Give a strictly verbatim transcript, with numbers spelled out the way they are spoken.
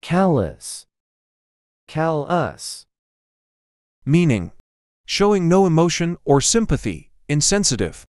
callous, callous. Meaning: showing no emotion or sympathy, insensitive.